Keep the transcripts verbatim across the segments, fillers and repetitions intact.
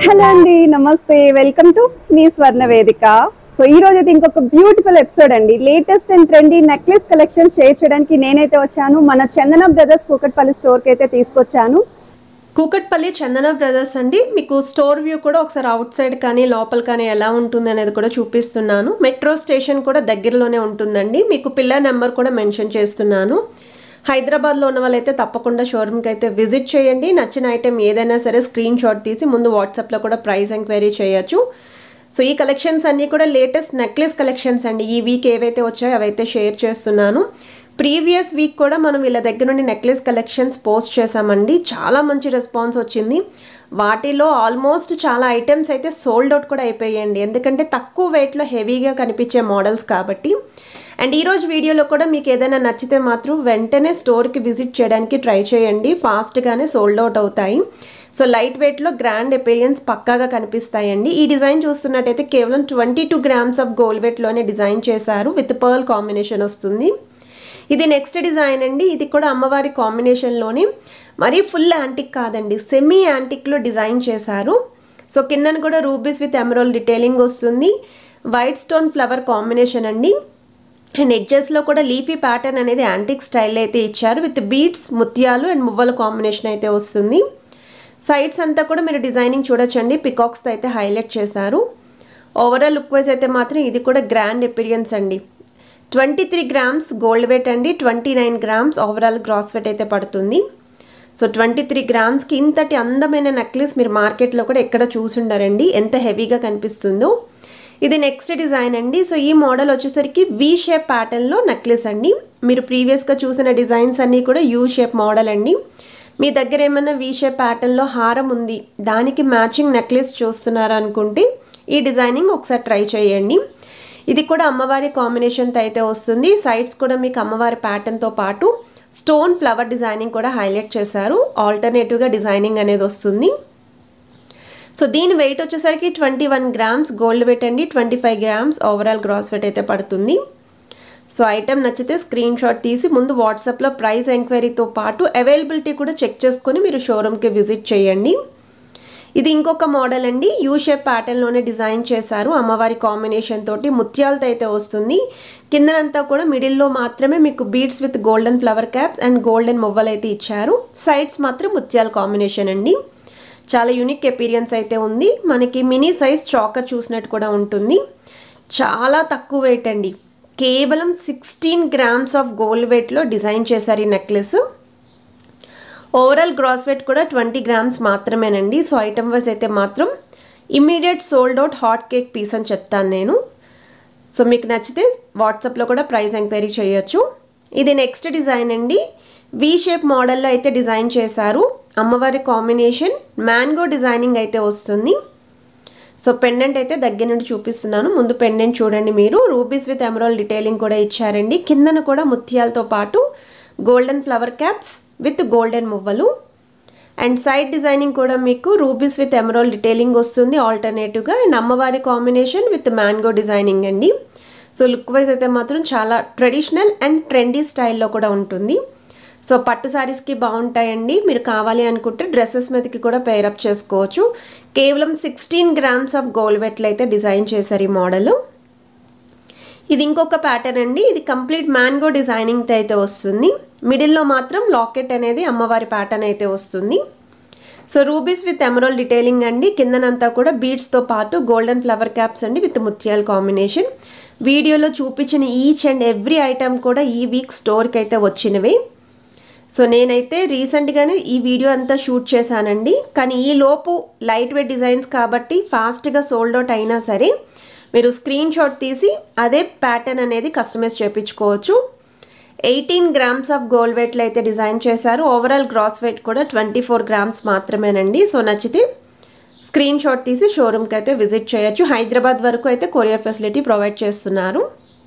Hello అండి, నమస్తే, welcome to me స్వర్ణ వేదిక. సో ఈ రోజు అయితే ఇంకొక బ్యూటిఫుల్ ఎపిసోడ్ అండి. Latest and trendy necklace collection share చేయడానికి నేనైతే వచ్చాను. మన చందన బ్రదర్స్ కూకట్పల్లి స్టోర్కి అయితే తీసుకొచ్చాను. కూకట్పల్లి చందన బ్రదర్స్ అండి. మీకు స్టోర్ వ్యూ కూడా ఒకసారి అవుట్ సైడ్ కానీ లోపల కానీ ఎలా ఉంటుంది అనేది కూడా చూపిస్తున్నాను. మెట్రో స్టేషన్ కూడా దగ్గరలోనే ఉంటుందండి. మీకు పిల్లర్ నెంబర్ కూడా మెన్షన్ చేస్తున్నాను. హైదరాబాద్లో ఉన్న వాళ్ళైతే తప్పకుండా షోరూమ్కి అయితే విజిట్ చేయండి. నచ్చిన ఐటెం ఏదైనా సరే స్క్రీన్ షాట్ తీసి ముందు వాట్సాప్లో కూడా ప్రైస్ ఎంక్వైరీ చేయొచ్చు. సో ఈ కలెక్షన్స్ అన్నీ కూడా లేటెస్ట్ నెక్లెస్ కలెక్షన్స్ అండి. ఈ వీక్ ఏవైతే వచ్చాయో అవైతే షేర్ చేస్తున్నాను. ప్రీవియస్ వీక్ కూడా మనం వీళ్ళ దగ్గర నుండి నెక్లెస్ కలెక్షన్స్ పోస్ట్ చేసామండి. చాలా మంచి రెస్పాన్స్ వచ్చింది. వాటిలో ఆల్మోస్ట్ చాలా ఐటమ్స్ అయితే సోల్డ్ అవుట్ కూడా అయిపోయాయండి. ఎందుకంటే తక్కువ వెయిట్లో హెవీగా కనిపించే మోడల్స్ కాబట్టి. అండ్ ఈరోజు వీడియోలో కూడా మీకు ఏదైనా నచ్చితే మాత్రం వెంటనే స్టోర్కి విజిట్ చేయడానికి ట్రై చేయండి. ఫాస్ట్గానే సోల్డ్ అవుట్ అవుతాయి. సో లైట్ వెయిట్లో గ్రాండ్ అపీరియన్స్ పక్కాగా కనిపిస్తాయండి. ఈ డిజైన్ చూస్తున్నట్టయితే కేవలం twenty two grams of gold వెయిట్లోనే డిజైన్ చేశారు. విత్ పర్ల్ కాంబినేషన్ వస్తుంది. ఇది నెక్స్ట్ డిజైన్ అండి. ఇది కూడా అమ్మవారి కాంబినేషన్లోని మరీ ఫుల్ యాంటిక్ కాదండి, సెమీ యాంటిక్లో డిజైన్ చేశారు. సో కిందన కూడా రూబీస్ విత్ ఎమరాల్డ్ డిటైలింగ్ వస్తుంది. వైట్ స్టోన్ ఫ్లవర్ కాంబినేషన్ అండి. అండ్ ఎడ్జెస్లో కూడా లీఫీ ప్యాటర్న్ అనేది యాంటిక్ స్టైల్ అయితే ఇచ్చారు. విత్ బీడ్స్, ముత్యాలు అండ్ మువ్వల కాంబినేషన్ అయితే వస్తుంది. సైడ్స్ అంతా కూడా మీరు డిజైనింగ్ చూడొచ్చండి. పికాక్స్తో అయితే హైలైట్ చేశారు. ఓవరాల్ లుక్ వైజ్ అయితే మాత్రం ఇది కూడా గ్రాండ్ అపీరియన్స్ అండి. Twenty three grams gold weight అండి. Twenty nine grams overall gross weight అయితే పడుతుంది. సో ట్వంటీ త్రీ గ్రామ్స్కి ఇంతటి అందమైన నెక్లెస్ మీరు మార్కెట్లో కూడా ఎక్కడ చూసుండారండి. ఎంత హెవీగా కనిపిస్తుందో. ఇది నెక్స్ట్ డిజైన్ అండి. సో ఈ మోడల్ వచ్చేసరికి వి షేప్ ప్యాటర్న్లో నెక్లెస్ అండి. మీరు ప్రీవియస్గా చూసిన డిజైన్స్ అన్నీ కూడా యూ షేప్ మోడల్ అండి. మీ దగ్గర ఏమైనా వి షేప్ ప్యాటర్న్లో హారం ఉంది, దానికి మ్యాచింగ్ నెక్లెస్ చూస్తున్నారు అనుకుంటే ఈ డిజైనింగ్ ఒకసారి ట్రై చేయండి. ఇది కూడా అమ్మవారి కాంబినేషన్తో అయితే వస్తుంది. సైడ్స్ కూడా మీకు అమ్మవారి ప్యాటర్న్తో పాటు స్టోన్ ఫ్లవర్ డిజైనింగ్ కూడా హైలైట్ చేశారు. ఆల్టర్నేటివ్గా డిజైనింగ్ అనేది వస్తుంది. సో దీని వెయిట్ వచ్చేసరికి twenty one grams gold weight అండి. Twenty five grams overall gross weight అయితే పడుతుంది. సో ఐటెం నచ్చితే స్క్రీన్ షాట్ తీసి ముందు వాట్సాప్లో ప్రైస్ ఎంక్వైరీతో పాటు అవైలబిలిటీ కూడా చెక్ చేసుకొని మీరు షోరూమ్కి విజిట్ చేయండి. ఇది ఇంకొక మోడల్ అండి. యూ షేప్ ప్యాటర్న్లోనే డిజైన్ చేశారు. అమ్మవారి కాంబినేషన్ తోటి ముత్యాలతో అయితే వస్తుంది. కిందనంతా కూడా మిడిల్లో మాత్రమే మీకు beads with golden flower caps and golden మువ్వలు అయితే ఇచ్చారు. సైడ్స్ మాత్రం ముత్యాల కాంబినేషన్ అండి. చాలా యూనిక్ అపీరియన్స్ అయితే ఉంది. మనకి మినీ సైజ్ చాకర్ చూసినట్టు కూడా ఉంటుంది. చాలా తక్కువ వెయిట్ అండి. కేవలం సిక్స్టీన్ గ్రామ్స్ ఆఫ్ గోల్డ్ వెయిట్లో డిజైన్ చేశారు ఈ నెక్లెస్. ఓవరాల్ గ్రాస్ వెయిట్ కూడా ట్వంటీ గ్రామ్స్ మాత్రమేనండి. సో ఐటమ్ వైజ్ అయితే మాత్రం immediate sold out hot cake piece అని చెప్తాను నేను. సో మీకు నచ్చితే వాట్సాప్లో కూడా ప్రైస్ ఎంక్వైరీ చేయొచ్చు. ఇది నెక్స్ట్ డిజైన్ అండి. వి షేప్ మోడల్లో అయితే డిజైన్ చేశారు. అమ్మవారి కాంబినేషన్ మ్యాంగో డిజైనింగ్ అయితే వస్తుంది. సో పెండెంట్ అయితే దగ్గర నుండి చూపిస్తున్నాను. ముందు పెండెంట్ చూడండి మీరు. రూబీస్ విత్ ఎమరాల్డ్ డిటైలింగ్ కూడా ఇచ్చారండి. కిందన కూడా ముత్యాలతో పాటు golden flower caps with golden మువ్వలు. అండ్ సైడ్ డిజైనింగ్ కూడా మీకు రూబీస్ విత్ ఎమరాల్డ్ డిటైలింగ్ వస్తుంది ఆల్టర్నేటివ్గా. అండ్ అమ్మవారి కాంబినేషన్ విత్ మ్యాంగో డిజైనింగ్ అండి. సో లుక్ వైజ్ అయితే మాత్రం చాలా ట్రెడిషనల్ అండ్ ట్రెండీ స్టైల్లో కూడా ఉంటుంది. సో పట్టు శారీస్కి బాగుంటాయండి. మీరు కావాలి అనుకుంటే డ్రెస్సెస్ మీదకి కూడా పేరప్ చేసుకోవచ్చు. కేవలం సిక్స్టీన్ గ్రామ్స్ ఆఫ్ గోల్డ్ వెయిట్లో అయితే డిజైన్ చేశారు ఈ మోడల్. ఇది ఇంకొక ప్యాటర్న్ అండి. ఇది కంప్లీట్ మ్యాంగో డిజైనింగ్తో అయితే వస్తుంది. మిడిల్లో మాత్రం లాకెట్ అనేది అమ్మవారి ప్యాటర్న్ అయితే వస్తుంది. So rubies with emerald detailing అండి. కిందనంతా కూడా బీడ్స్తో పాటు గోల్డెన్ ఫ్లవర్ క్యాప్స్ అండి విత్ ముత్యాల కాంబినేషన్. వీడియోలో చూపించిన ఈచ్ అండ్ ఎవ్రీ ఐటమ్ కూడా ఈ వీక్ స్టోర్కి అయితే వచ్చినవే. సో నేనైతే రీసెంట్గానే ఈ వీడియో అంతా షూట్ చేశానండి. కానీ ఈ లోపు లైట్ వెయిట్ డిజైన్స్ కాబట్టి ఫాస్ట్గా సోల్డ్ అవుట్ అయినా సరే మీరు స్క్రీన్ షాట్ తీసి అదే ప్యాటర్న్ అనేది కస్టమైజ్ చేయించుకోవచ్చు. ఎయిటీన్ గ్రామ్స్ ఆఫ్ గోల్డ్ వెయిట్లో అయితే డిజైన్ చేశారు. ఓవరాల్ గ్రాస్ వెయిట్ కూడా ట్వంటీ ఫోర్ గ్రామ్స్ మాత్రమేనండి. సో నచ్చితే స్క్రీన్ షాట్ తీసి షోరూమ్కి అయితే విజిట్ చేయొచ్చు. హైదరాబాద్ వరకు అయితే కొరియర్ ఫెసిలిటీ ప్రొవైడ్ చేస్తున్నారు.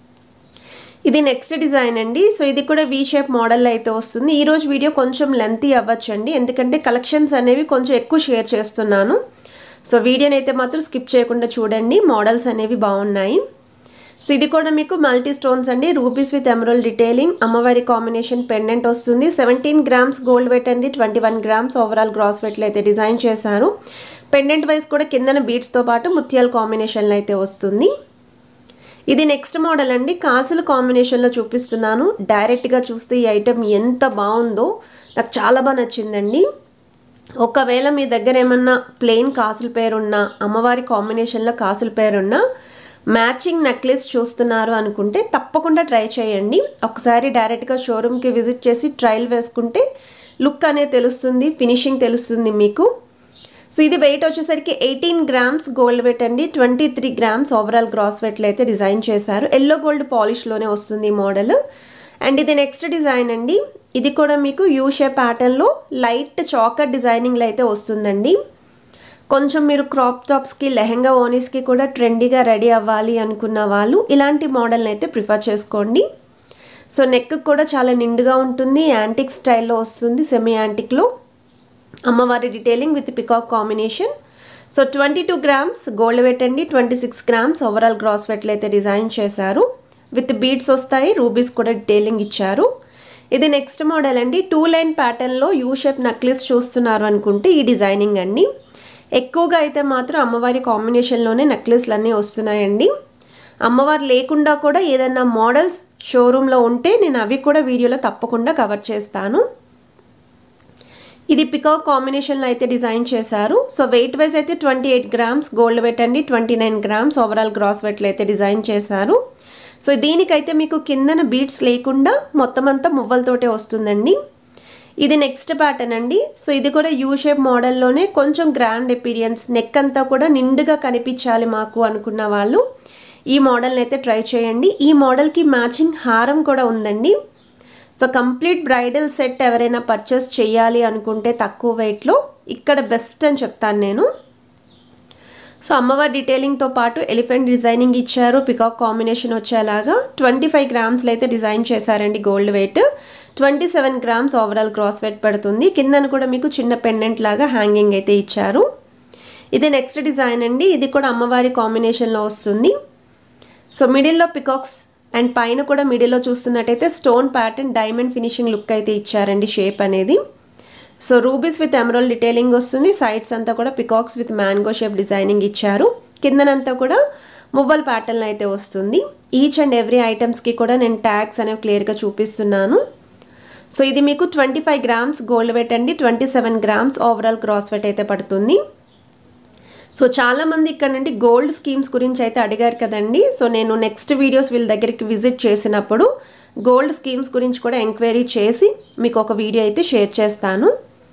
ఇది నెక్స్ట్ డిజైన్ అండి. సో ఇది కూడా వి షేప్ మోడల్ అయితే వస్తుంది. ఈరోజు వీడియో కొంచెం లెంతీ అవ్వచ్చండి, ఎందుకంటే కలెక్షన్స్ అనేవి కొంచెం ఎక్కువ షేర్ చేస్తున్నాను. సో వీడియోని అయితే మాత్రం స్కిప్ చేయకుండా చూడండి. మోడల్స్ అనేవి బాగున్నాయి. సో ఇది కూడా మీకు మల్టీ స్టోన్స్ అండి, రూబీస్ విత్ ఎమరాల్డ్ డిటైలింగ్, అమ్మవారి కాంబినేషన్ పెండెంట్ వస్తుంది. సెవెంటీన్ గ్రామ్స్ గోల్డ్ వెయిట్ అండి, twenty one grams overall gross వెయిట్లో అయితే డిజైన్ చేశారు. పెండెంట్ వైజ్ కూడా కిందన బీడ్స్తో పాటు ముత్యాల కాంబినేషన్లో అయితే వస్తుంది. ఇది నెక్స్ట్ మోడల్ అండి, కాసుల కాంబినేషన్లో చూపిస్తున్నాను. డైరెక్ట్గా చూస్తే ఈ ఐటెం ఎంత బాగుందో నాకు చాలా బాగా నచ్చిందండి. ఒకవేళ మీ దగ్గర ఏమన్నా ప్లెయిన్ కాసుల పేరున్నా, అమ్మవారి కాంబినేషన్లో కాసుల పేరున్నా, మ్యాచింగ్ నెక్లెస్ చూస్తున్నారు అనుకుంటే తప్పకుండా ట్రై చేయండి. ఒకసారి డైరెక్ట్గా షోరూమ్కి విజిట్ చేసి ట్రయల్ వేసుకుంటే లుక్ అనేది తెలుస్తుంది, ఫినిషింగ్ తెలుస్తుంది మీకు. సో ఇది వెయిట్ వచ్చేసరికి ఎయిటీన్ గ్రామ్స్ గోల్డ్ వెయిట్ అండి, twenty three grams overall gross వెయిట్లో అయితే డిజైన్ చేశారు. ఎల్లో గోల్డ్ పాలిష్లోనే వస్తుంది ఈ మోడల్. అండ్ ఇది నెక్స్ట్ డిజైన్ అండి, ఇది కూడా మీకు యూ షేప్ ప్యాటర్న్లో లైట్ చాకర్ డిజైనింగ్లో అయితే వస్తుందండి. కొంచెం మీరు క్రాప్ టాప్స్కి, లెహెంగా ఓనీస్కి కూడా ట్రెండీగా రెడీ అవ్వాలి అనుకున్న వాళ్ళు ఇలాంటి మోడల్ని అయితే ప్రిఫర్ చేసుకోండి. సో నెక్ కూడా చాలా నిండుగా ఉంటుంది, యాంటిక్ స్టైల్లో వస్తుంది, సెమీ యాంటిక్లో. అమ్మవారి detailing with peacock combination. So twenty two grams gold weight అండి, twenty six grams overall gross వెయిట్లో అయితే డిజైన్ చేశారు. విత్ బీడ్స్ వస్తాయి, రూబీస్ కూడా డీటెయిలింగ్ ఇచ్చారు. ఇది నెక్స్ట్ మోడల్ అండి, టూ లైన్ ప్యాటర్న్లో యూ షేప్ నెక్లెస్ చూస్తున్నారు అనుకుంటే ఈ డిజైనింగ్ అండి. ఎక్కువగా అయితే మాత్రం అమ్మవారి కాంబినేషన్లోనే నెక్లెస్లు అన్నీ వస్తున్నాయండి. అమ్మవారు లేకుండా కూడా ఏదైనా మోడల్స్ షోరూంలో ఉంటే నేను అవి కూడా వీడియోలో తప్పకుండా కవర్ చేస్తాను. ఇది పికాక్ కాంబినేషన్లో అయితే డిజైన్ చేశారు. సో వెయిట్ వైజ్ అయితే twenty eight grams gold weight అండి, twenty nine grams overall gross వెయిట్లో అయితే డిజైన్ చేశారు. సో దీనికైతే మీకు కిందన బీడ్స్ లేకుండా మొత్తం అంతా మువ్వలతోటే వస్తుందండి. ఇది నెక్స్ట్ ప్యాటర్న్ అండి. సో ఇది కూడా యూ షేప్ మోడల్లోనే కొంచెం గ్రాండ్ ఎపీరియన్స్, నెక్ అంతా కూడా నిండుగా కనిపించాలి మాకు అనుకున్న వాళ్ళు ఈ మోడల్ని అయితే ట్రై చేయండి. ఈ మోడల్కి మ్యాచింగ్ హారం కూడా ఉందండి. సో కంప్లీట్ బ్రైడల్ సెట్ ఎవరైనా పర్చేస్ చేయాలి అనుకుంటే తక్కువ వెయిట్లో ఇక్కడ బెస్ట్ అని చెప్తాను నేను. సో అమ్మవారి డీటెయిలింగ్తో పాటు ఎలిఫెంట్ డిజైనింగ్ ఇచ్చారు, పికాక్ కాంబినేషన్ వచ్చేలాగా. ట్వంటీ ఫైవ్ గ్రామ్స్లో అయితే డిజైన్ చేశారండి gold weight, twenty seven grams overall gross weight పడుతుంది. కిందను కూడా మీకు చిన్న పెండెంట్ లాగా హ్యాంగింగ్ అయితే ఇచ్చారు. ఇది నెక్స్ట్ డిజైన్ అండి, ఇది కూడా అమ్మవారి కాంబినేషన్లో వస్తుంది. సో మిడిల్లో పికాక్స్ అండ్ పైన కూడా మిడిల్లో చూస్తున్నట్టయితే stone pattern diamond finishing look అయితే ఇచ్చారండి షేప్ అనేది. So rubies with emerald detailing వస్తుంది, సైడ్స్ అంతా కూడా peacocks with mango shape designing ఇచ్చారు. కిందనంతా కూడా మువ్వల్ ప్యాటర్న్ అయితే వస్తుంది. ఈచ్ అండ్ ఎవ్రీ ఐటమ్స్కి కూడా నేను ట్యాగ్స్ అనేవి క్లియర్గా చూపిస్తున్నాను. సో ఇది మీకు twenty five grams gold weight అండి, twenty seven grams overall gross weight అయితే పడుతుంది. సో చాలామంది ఇక్కడ నుండి గోల్డ్ స్కీమ్స్ గురించి అయితే అడిగారు కదండి. సో నేను నెక్స్ట్ వీడియోస్ వీళ్ళ దగ్గరికి విజిట్ చేసినప్పుడు గోల్డ్ స్కీమ్స్ గురించి కూడా ఎంక్వైరీ చేసి మీకు ఒక వీడియో అయితే షేర్ చేస్తాను.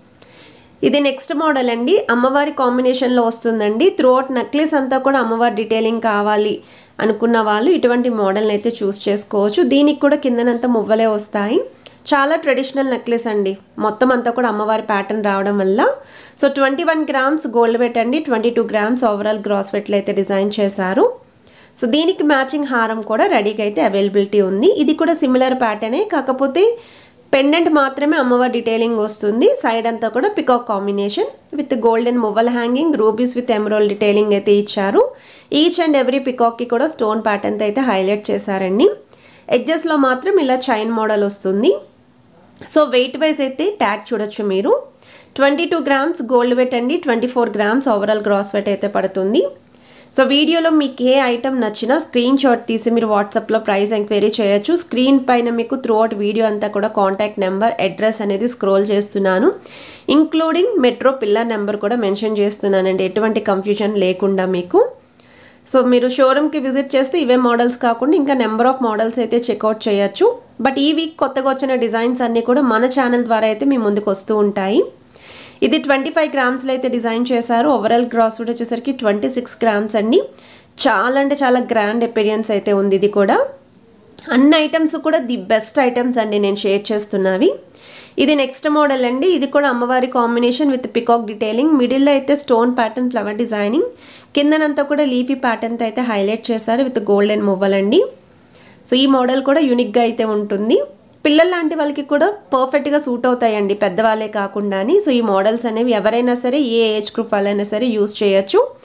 ఇది నెక్స్ట్ మోడల్ అండి, అమ్మవారి కాంబినేషన్లో వస్తుందండి. త్రూఅవుట్ నెక్లెస్ అంతా కూడా అమ్మవారి డీటెయిలింగ్ కావాలి అనుకున్న వాళ్ళు ఇటువంటి మోడల్ని అయితే చూస్ చేసుకోవచ్చు. దీనికి కూడా కిందనంతా మువ్వలే వస్తాయి. చాలా ట్రెడిషనల్ నెక్లెస్ అండి, మొత్తం అంతా కూడా అమ్మవారి ప్యాటర్న్ రావడం వల్ల. So twenty one grams gold weight అండి, twenty two grams overall gross వెయిట్లో అయితే డిజైన్ చేశారు. సో దీనికి మ్యాచింగ్ హారం కూడా రెడీగా అయితే అవైలబిలిటీ ఉంది. ఇది కూడా సిమిలర్ ప్యాటర్నే, కాకపోతే పెండెంట్ మాత్రమే అమ్మవారి డీటెయిలింగ్ వస్తుంది. సైడ్ అంతా కూడా పికాక్ కాంబినేషన్ విత్ గోల్డెన్ మువ్వల్ hanging, rubies with emerald detailing అయితే ఇచ్చారు. ఈచ్ అండ్ ఎవ్రీ పికాక్కి కూడా స్టోన్ ప్యాటర్న్తో అయితే హైలైట్ చేశారండి. ఎడ్జెస్లో మాత్రం ఇలా చైన్ మోడల్ వస్తుంది. సో వెయిట్ వైజ్ అయితే ట్యాగ్ చూడొచ్చు మీరు. Twenty two grams gold weight అండి, twenty four grams overall gross weight అయితే పడుతుంది. సో వీడియోలో మీకు ఏ ఐటమ్ నచ్చినా స్క్రీన్ షాట్ తీసి మీరు వాట్సాప్లో ప్రైస్ ఎంక్వైరీ చేయొచ్చు. స్క్రీన్ పైన మీకు త్రూఅవుట్ వీడియో అంతా కూడా కాంటాక్ట్ నెంబర్, అడ్రస్ అనేది స్క్రోల్ చేస్తున్నాను. ఇంక్లూడింగ్ మెట్రో పిల్లర్ నెంబర్ కూడా మెన్షన్ చేస్తున్నానండి, ఎటువంటి కన్ఫ్యూజన్ లేకుండా మీకు. సో మీరు షోరూమ్కి విజిట్ చేస్తే ఇవే మోడల్స్ కాకుండా ఇంకా నెంబర్ ఆఫ్ మోడల్స్ అయితే చెక్అవుట్ చేయొచ్చు. బట్ ఈ వీక్ కొత్తగా వచ్చిన డిజైన్స్ అన్నీ కూడా మన ఛానల్ ద్వారా అయితే మీ ముందుకు వస్తూ ఉంటాయి. ఇది ట్వంటీ ఫైవ్ గ్రామ్స్లో అయితే డిజైన్ చేశారు. ఓవరాల్ గ్రాస్ వెయిట్ వచ్చేసరికి ట్వంటీ సిక్స్ గ్రామ్స్ అండి. చాలా అంటే చాలా గ్రాండ్ ఎపీరియన్స్ అయితే ఉంది. ఇది కూడా అన్ని ఐటమ్స్ కూడా ది బెస్ట్ ఐటమ్స్ అండి నేను షేర్ చేస్తున్నవి. ఇది నెక్స్ట్ మోడల్ అండి, ఇది కూడా అమ్మవారి కాంబినేషన్ విత్ పికాక్ డీటెయిలింగ్. మిడిల్లో అయితే స్టోన్ ప్యాటర్న్ ఫ్లవర్ డిజైనింగ్, కిందనంతా కూడా లీఫీ ప్యాటర్న్తో అయితే హైలైట్ చేశారు విత్ గోల్డెన్ మువ్వల్ అండి. సో ఈ మోడల్ కూడా యూనిక్గా అయితే ఉంటుంది. పిల్లల లాంటి వాళ్ళకి కూడా పర్ఫెక్ట్గా సూట్ అవుతాయండి, పెద్దవాళ్ళే కాకుండా. సో ఈ మోడల్స్ అనేవి ఎవరైనా సరే, ఏ ఏజ్ గ్రూప్ వాళ్ళైనా సరే యూస్ చేయొచ్చు.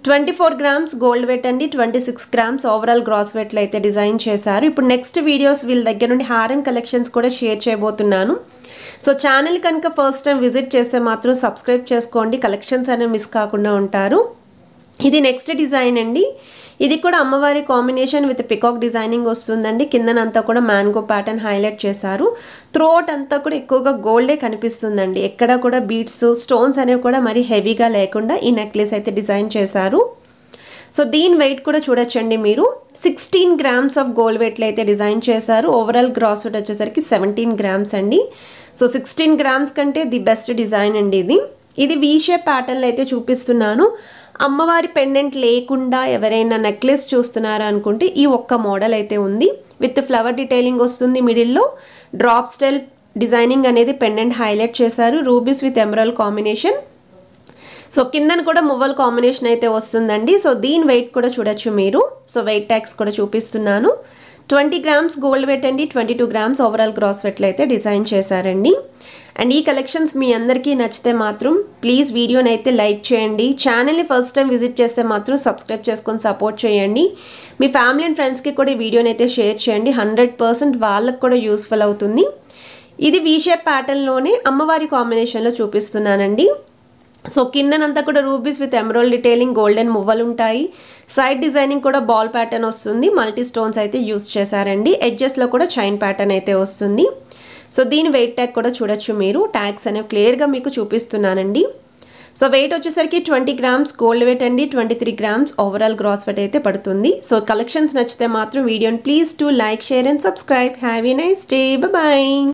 Twenty four grams gold weight అండి, twenty six grams overall gross వెయిట్లో అయితే డిజైన్ చేశారు. ఇప్పుడు నెక్స్ట్ వీడియోస్ వీళ్ళ దగ్గర నుండి హారం కలెక్షన్స్ కూడా షేర్ చేయబోతున్నాను. సో ఛానల్ కనుక ఫస్ట్ టైం విజిట్ చేస్తే మాత్రం సబ్స్క్రైబ్ చేసుకోండి, కలెక్షన్స్ అనేవి మిస్ కాకుండా ఉంటారు. ఇది నెక్స్ట్ డిజైన్ అండి. ఇది కూడా అమ్మవారి కాంబినేషన్ విత్ పికాక్ డిజైనింగ్ వస్తుందండి. కిందనంతా కూడా మ్యాంగో ప్యాటర్న్ హైలైట్ చేశారు. త్రోట్ అంతా కూడా ఎక్కువగా గోల్డే కనిపిస్తుందండి. ఎక్కడ కూడా బీడ్స్ స్టోన్స్ అనేవి కూడా మరి హెవీగా లేకుండా ఈ నెక్లెస్ అయితే డిజైన్ చేశారు. సో దీని వెయిట్ కూడా చూడొచ్చండి మీరు. సిక్స్టీన్ గ్రామ్స్ ఆఫ్ గోల్డ్ వెయిట్లో అయితే డిజైన్ చేశారు. ఓవరాల్ గ్రాస్ వెయిట్ వచ్చేసరికి సెవెంటీన్ గ్రామ్స్ అండి. సో సిక్స్టీన్ గ్రామ్స్ కంటే ది బెస్ట్ డిజైన్ అండి ఇది. ఇది వీ షేప్ ప్యాటర్న్లో అయితే చూపిస్తున్నాను. అమ్మవారి పెండెంట్ లేకుండా ఎవరైనా నెక్లెస్ చూస్తున్నారా అనుకుంటే ఈ ఒక్క మోడల్ అయితే ఉంది. విత్ ఫ్లవర్ డీటెయిలింగ్ వస్తుంది. మిడిల్లో డ్రాప్ స్టైల్ డిజైనింగ్ అనేది పెండెంట్ హైలైట్ చేశారు. Rubies with emerald combination. So కిందన కూడా మువ్వల్ కాంబినేషన్ అయితే వస్తుందండి. సో దీని వెయిట్ కూడా చూడొచ్చు మీరు. సో వెయిట్ ట్యాగ్స్ కూడా చూపిస్తున్నాను. ట్వంటీ గ్రామ్స్ గోల్డ్ వెయిట్ అండి, twenty two grams overall gross వెయిట్లో అయితే డిజైన్ చేశారండి. అండ్ ఈ కలెక్షన్స్ మీ అందరికీ నచ్చితే మాత్రం ప్లీజ్ వీడియోని అయితే లైక్ చేయండి. ఛానల్ని ఫస్ట్ టైం విజిట్ చేస్తే మాత్రం సబ్స్క్రైబ్ చేసుకొని సపోర్ట్ చేయండి. మీ ఫ్యామిలీ అండ్ ఫ్రెండ్స్కి కూడా ఈ వీడియోని అయితే షేర్ చేయండి. హండ్రెడ్ పర్సెంట్ వాళ్ళకి కూడా యూస్ఫుల్ అవుతుంది. ఇది వీ షేప్ ప్యాటర్న్లోనే అమ్మవారి కాంబినేషన్లో చూపిస్తున్నానండి. సో కిందనంతా కూడా rubies with emerald detailing golden మువ్వలు ఉంటాయి. సైడ్ డిజైనింగ్ కూడా బాల్ ప్యాటర్న్ వస్తుంది. మల్టీ స్టోన్స్ అయితే యూస్ చేశారండి. ఎడ్జెస్లో కూడా చైన్ ప్యాటర్న్ అయితే వస్తుంది. సో దీని వెయిట్ ట్యాగ్ కూడా చూడొచ్చు మీరు. ట్యాగ్స్ అనేవి క్లియర్గా మీకు చూపిస్తున్నానండి. సో వెయిట్ వచ్చేసరికి ట్వంటీ గ్రామ్స్ గోల్డ్ వెయిట్ అండి, twenty three grams overall gross weight అయితే పడుతుంది. సో కలెక్షన్స్ నచ్చితే మాత్రం వీడియోని please to like, share and subscribe. Have a nice day. Bye.